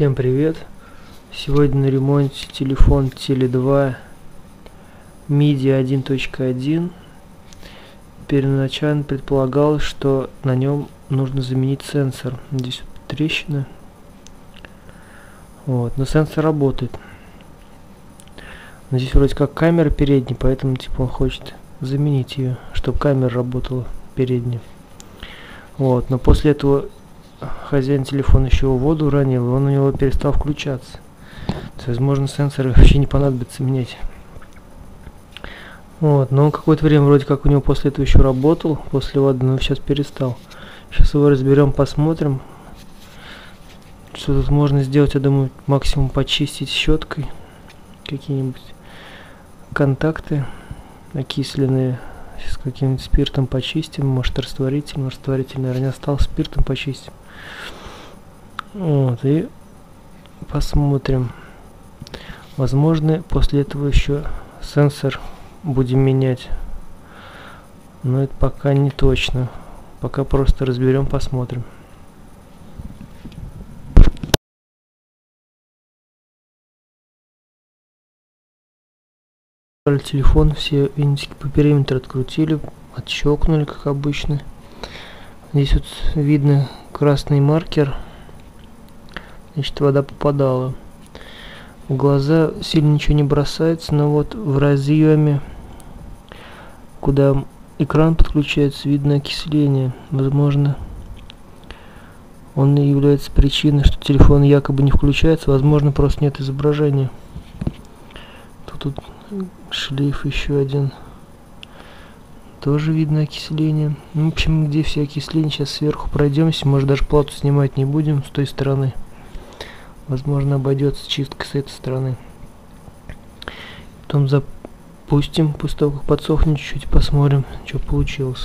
Всем привет! Сегодня на ремонте телефон Tele2 MIDI 1.1. Первоначально предполагалось, что на нем нужно заменить сенсор. Здесь вот трещина. Вот, но сенсор работает. Но здесь вроде как камера передняя, поэтому типа он хочет заменить ее, чтобы камера работала передняя. Вот, но после этого хозяин телефона еще в воду уронил, и он у него перестал включаться. То есть, возможно, сенсор вообще не понадобится менять. Вот, но он какое-то время вроде как у него после этого еще работал, после воды, но сейчас перестал. Сейчас его разберем, посмотрим. Что тут можно сделать, я думаю, максимум почистить щеткой. Какие-нибудь контакты окисленные. Сейчас каким-нибудь спиртом почистим, может растворитель, наверное, не остался, спиртом почистим. Вот, и посмотрим. Возможно, после этого еще сенсор будем менять. Но это пока не точно. Пока просто разберем, посмотрим. Телефон, все винтики по периметру открутили, отщелкнули, как обычно. Здесь вот видно красный маркер. Значит, вода попадала. В глаза сильно ничего не бросается, но вот в разъеме, куда экран подключается, видно окисление. Возможно, он и является причиной, что телефон якобы не включается. Возможно, просто нет изображения. Тут шлейф еще один. Тоже видно окисление. Ну, в общем, где все окисления, сейчас сверху пройдемся. Может, даже плату снимать не будем с той стороны. Возможно, обойдется чисткой с этой стороны. Потом запустим, после того, как подсохнет чуть-чуть, посмотрим, что получилось.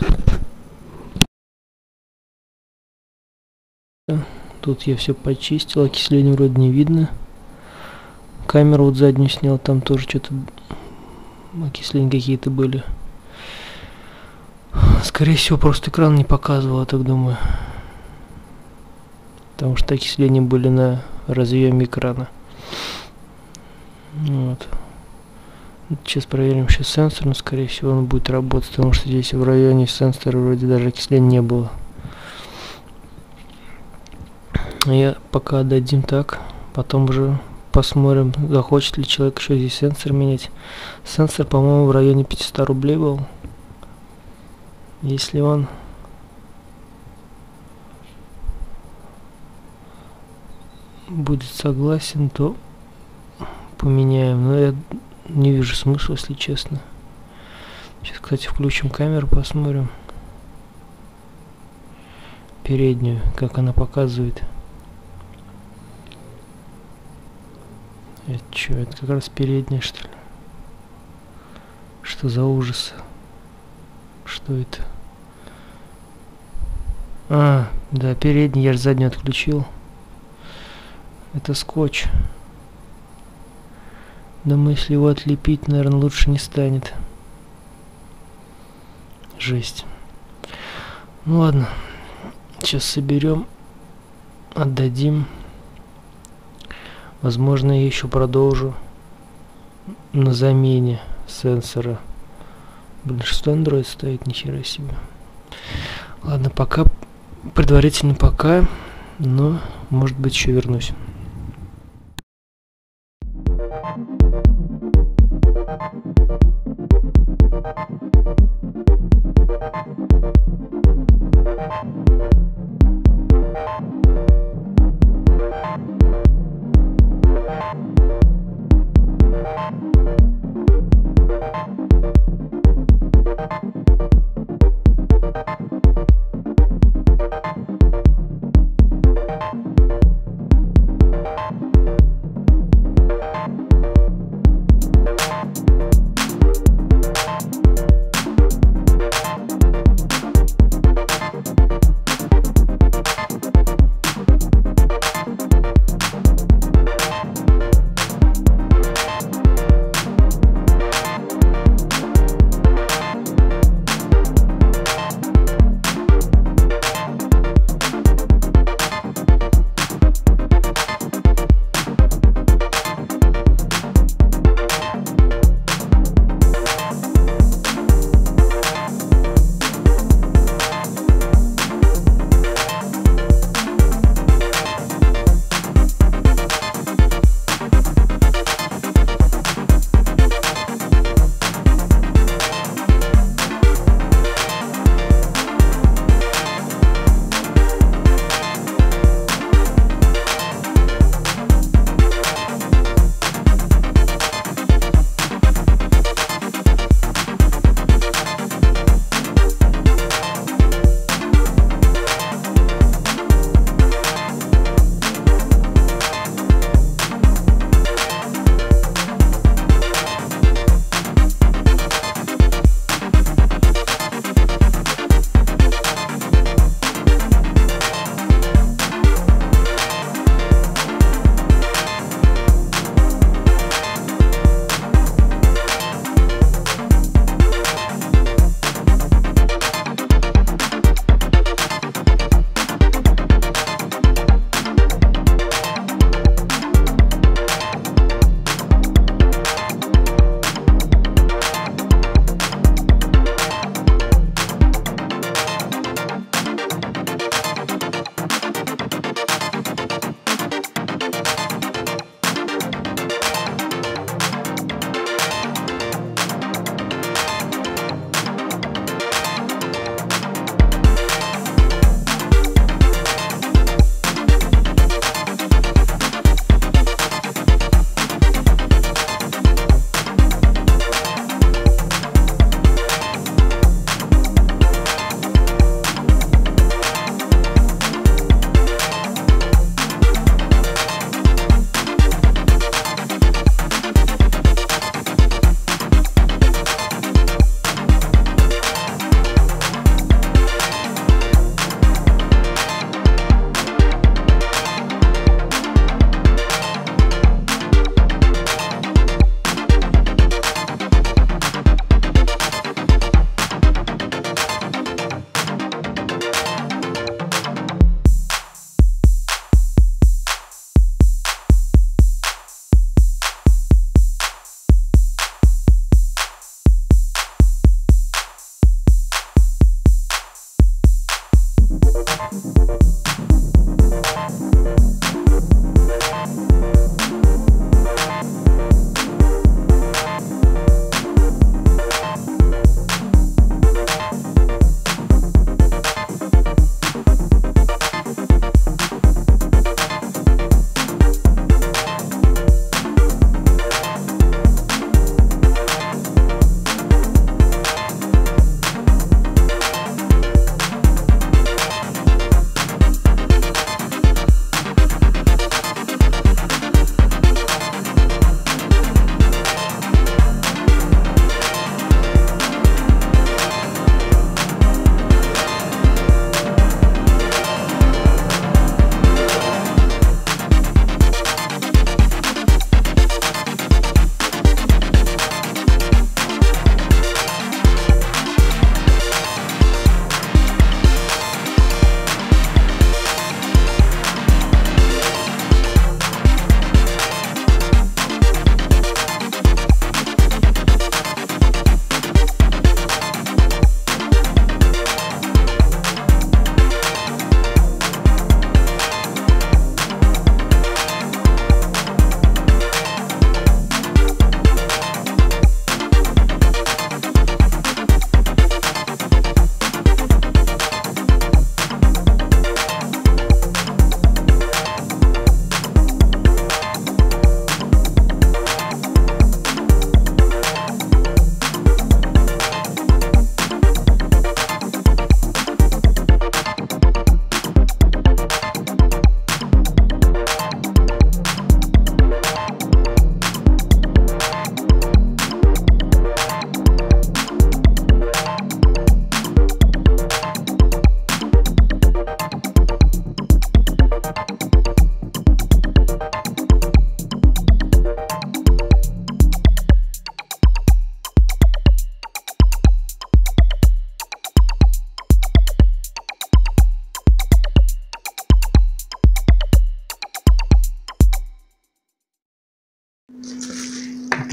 Тут я все почистил, окисление вроде не видно. Камеру вот заднюю снял, там тоже что-то окисления какие-то были. Скорее всего, просто экран не показывал, я так думаю. Потому что окисления были на разъеме экрана. Вот. Сейчас проверим еще сенсор, но скорее всего он будет работать, потому что здесь в районе сенсора вроде даже окисления не было. Я пока отдадим так, потом уже посмотрим, захочет ли человек еще здесь сенсор менять. Сенсор, по-моему, в районе 500 рублей был. Если он будет согласен, то поменяем. Но я не вижу смысла, если честно. Сейчас, кстати, включим камеру, посмотрим переднюю, как она показывает. Это что? Это как раз передняя, что ли? Что за ужас? Что это? А, да, передний, я же заднюю отключил. Это скотч. Думаю, если его отлепить, наверное, лучше не станет. Жесть. Ну ладно. Сейчас соберем. Отдадим. Возможно, я еще продолжу на замене сенсора. Блин, что Android стоит, нихера себе. Ладно, пока предварительно пока, но может быть еще вернусь.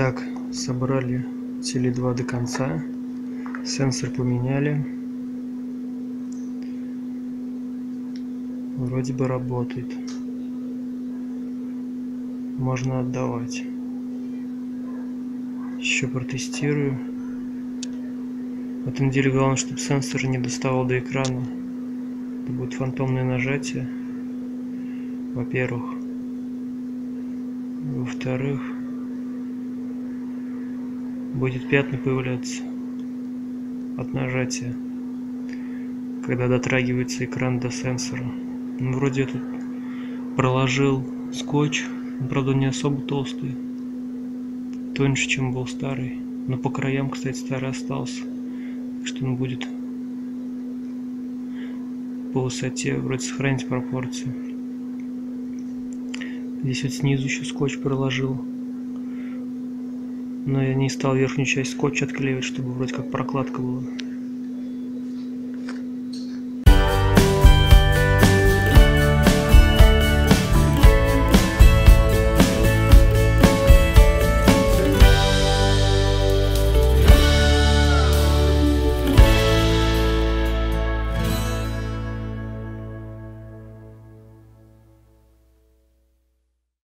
Итак, собрали теле2 до конца, сенсор поменяли, вроде бы работает, можно отдавать. Еще протестирую. В этом деле главное, чтобы сенсор не доставал до экрана. Это будет фантомное нажатие, во-первых. Во-вторых, будет пятна появляться от нажатия, когда дотрагивается экран до сенсора. Ну, вроде я тут проложил скотч, он, правда, не особо толстый, тоньше, чем был старый, но по краям, кстати, старый остался, так что он будет по высоте вроде сохранить пропорции. Здесь вот снизу еще скотч проложил, но я не стал верхнюю часть скотча отклеивать, чтобы вроде как прокладка была.